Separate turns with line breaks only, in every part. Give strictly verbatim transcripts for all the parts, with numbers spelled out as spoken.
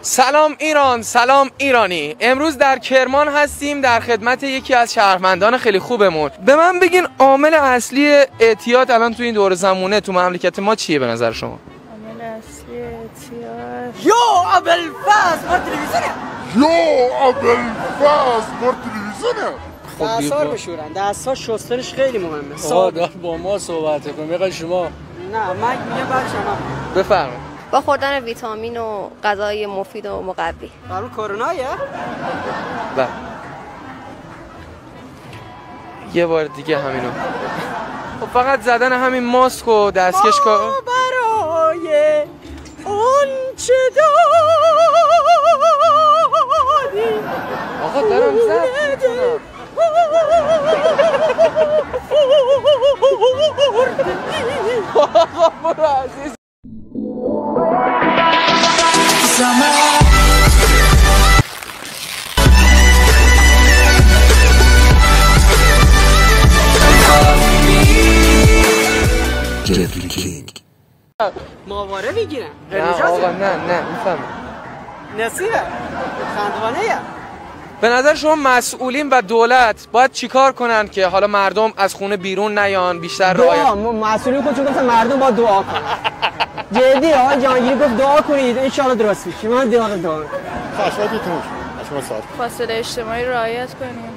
سلام ایران، سلام ایرانی. امروز در کرمان هستیم در خدمت یکی از شهروندان خیلی خوبمون. به من بگین عامل اصلی اعتیاد الان تو این دور زمونه تو مملکت ما چیه به نظر شما؟
عامل اصلی اعتیاد
یا ابوالفضل بر تلویزیونه
یا ابوالفضل بر تلویزیونه
دستار بشورن، دستار شستنش خیلی مهمه.
آقا دار با ما صحبت کن، میگه شما.
نه من میگم بعد شما
بفرمایید.
با خوردن ویتامین و غذای مفید و مقوی.
برای کرونایه؟
بله. یه بار دیگه همینو. خب فقط زدن همین ماسک و دستکش کار
برای اون چه داری
آقا دارم زد میتونم. آقا برو عزیز.
جفری کینگ
ماواره میگیرن.
نه آقا نه نه میفهمم.
نصیره خندوانه یه.
به نظر شما مسئولین و دولت باید چیکار کنن که حالا مردم از خونه بیرون نیان بیشتر رعایت؟
دعا مسئولین خودشون گفتن مردم باید دعا کنن. جدی آقای جهانگیری گفت دعا کنید ان شاء الله درست میشه. من دعا دعا
خشمتون شما ساعت
فاصله اجتماعی رعایت کنیم.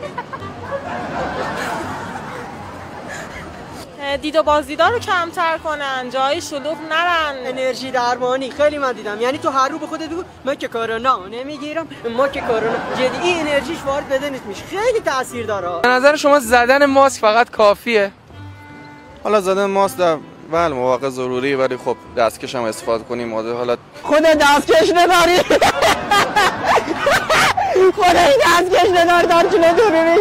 دید و بازدیدار رو کمتر کنن، جای شلوغ نرن.
انرژی درمانی خیلی من دیدم، یعنی تو هر رو به خودت بگو من که کرونا نمیگیرم، ما که کرونا. جدی این انرژیش وارد بدنت میشه، خیلی تاثیر داره.
به نظر شما زدن ماسک فقط کافیه؟
حالا زدن ماسک در بله مواقع ضروری، ولی خب دستکش هم استفاده کنیم. حالا
خود دستکش نداری خود دستکش نداری دار جلو تو ببین.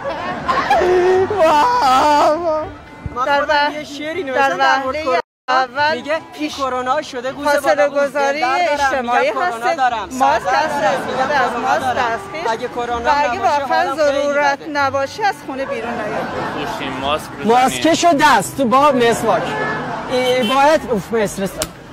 در وحله یه شعری نوشتم در مورد
اول
میگه پیش کرونا شده گوزه
فاصله گذاری اجتماعی هست، ماسک هست، از ماسک دستکش.
اگه کرونا
و اگه واقعا ضرورت نباشه از خونه بیرون نیاید.
ماسک
ماسکش و دست تو با مسواک باید اوف استرس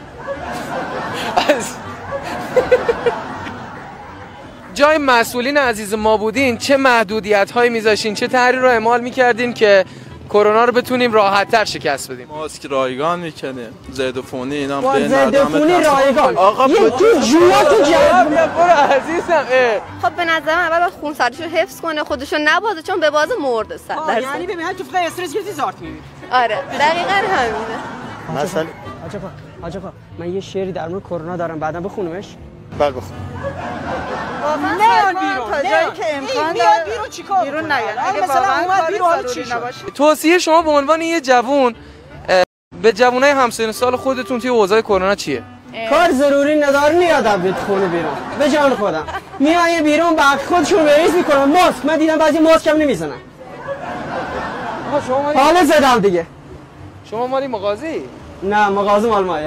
جای مسئولین عزیز ما بودین چه محدودیت هایی میذاشین، چه طرحی رو اعمال میکردین که کرونا رو بتونیم راحت تر شکست بدیم؟
ماسک رایگان میکنه، ضد عفونی اینا
با ضد عفونی رایگان.
آقا
یه تو جویا تو جواب
برو عزیزم.
خب به نظرم اول باید خونسردیشو حفظ کنه، خودشو نبازه چون به باز مرده صد درصد.
یعنی ببین تو فقط استرس گرفتی زارت میبینی.
آره دقیقاً همینه.
مثلا
آجاقا آجاقا من یه شعری در مورد کرونا دارم، بعدا بخونمش.
بله بخون.
واقعا بیرون تا جایی که امکان داره
بیرون چیکار
بیرون نیاد. اگه
مثلا
واقعا
اومد بیرون
کار
حالا چی
ضروری
شد؟
نباشه.
توصیه شما به عنوان یه جوون به جوانای همسن سال خودتون توی اوضاع کرونا چیه؟
کار ضروری نداره نیادم بیت خونه بیرون. به جان خودم میای بیرون بعد خودشون بریز میکنن. ماسک من دیدم بعضی ماسک هم نمیزنن.
آقا شما مالی
حالا زدم دیگه.
شما مالی مغازی؟
نه مغازه مال مایه.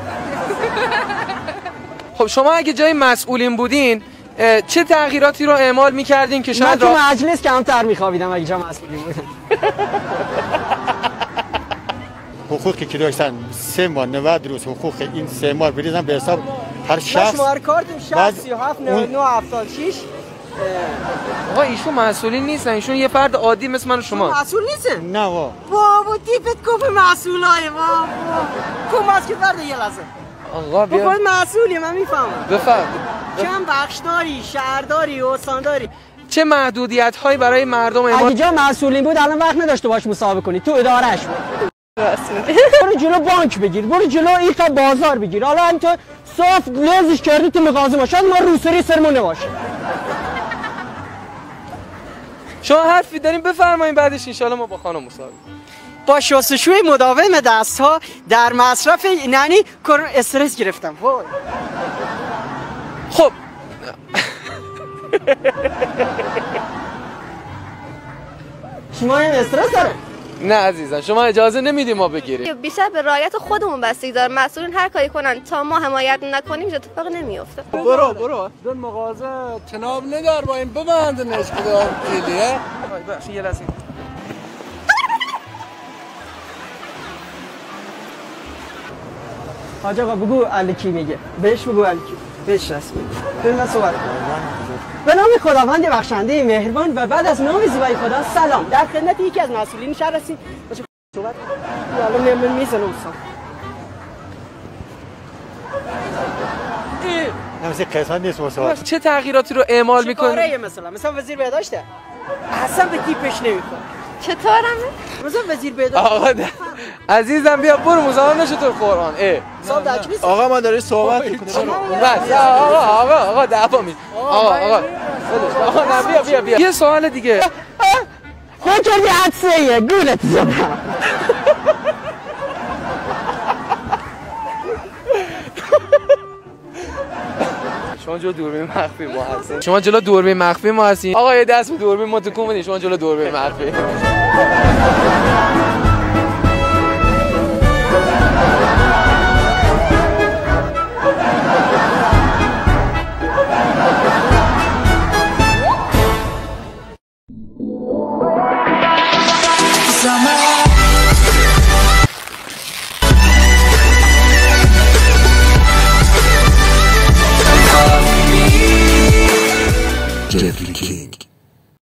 خب شما اگه جای مسئولین بودین چه تغییراتی رو اعمال میکردین که
من
شاید
تو
را...
مجلس کمتر میخوابیدم اگه جا مسئولی بودم.
حقوقی که داشتن سه ماه نود روز حقوق این سه ماه بریزن به حساب هر شخص.
شماره کارتم شصت سی و هفت نود و نه هفتاد و شش.
آقا ایشون مسئولین نیستن، ایشون یه فرد عادی مثل من و شما.
مسئول نیستن.
نه وا
بابا دیپت کف مسئولای ما. کو مسئول فرد یه لحظه.
آقا
تو
بیا
خود مسئولی من میفهمم.
بفرم.
کم بخشداری، شهرداری، استانداری.
چه محدودیت هایی برای مردم اعمال؟
اگه جا مسئولین بود الان وقت نداشته باش مصاحبه کنی، تو ادارهش بود. برو جلو بانک بگیر، برو جلو این تا بازار بگیر. حالا این تو صاف لزش کردی تو مغازه ما، شاید ما روسری سرمون نباشه.
شما حرفی دارین بفرمایید بعدش ان شاءالله ما با خانم مصاحبه.
با شستشوی مداوم دست ها در مصرف یعنی استرس گرفتم. وای.
خب
شما این استرس داره؟
نه عزیزم شما اجازه نمیدیم ما بگیریم.
بیشتر به رعایت خودمون بستگی داره. مسئولین هر کاری کنن تا ما حمایت نکنیم هیچ اتفاقی نمیافته.
برو برو دون مغازه تناب ندار با این ببندنش کدام کلیه.
بخش یه لحظه
حاج آقا بگو علی کی میگه، بهش بگو علی کی. بشناسید. بریم صحبت به نام خداوند بخشنده مهربان و بعد از نام زیبای خدا سلام. در خدمت یکی از مسئولین شهر هستیم. باشه صحبت. حالا میام میزنم استاد.
نمیشه قسمت نیست مسابقه.
چه تغییراتی رو اعمال میکنه؟
کاره مثلا مثلا وزیر بهداشته. اصلا به تیپش نمیخوره.
چطورم؟
مثلا وزیر بهداشت.
آقا ده. عزیزم بیا برو مزاحم نشو تو قرآن. اه.
صاحب داچ نیست.
آقا ما داری صحبت میکنیم.
بس آقا آقا آقا دعوا می. آقا آقا. آقا نه بیا بیا بیا. یه سوال دیگه.
فکر عدسه گولت زدم.
شما جلو دوربین مخفی ما هستین. شما جلو دوربین مخفی ما هستین. آقا یه دست به دوربین ما تکون بدین. شما جلو دوربین مخفی.
Jeffrey King.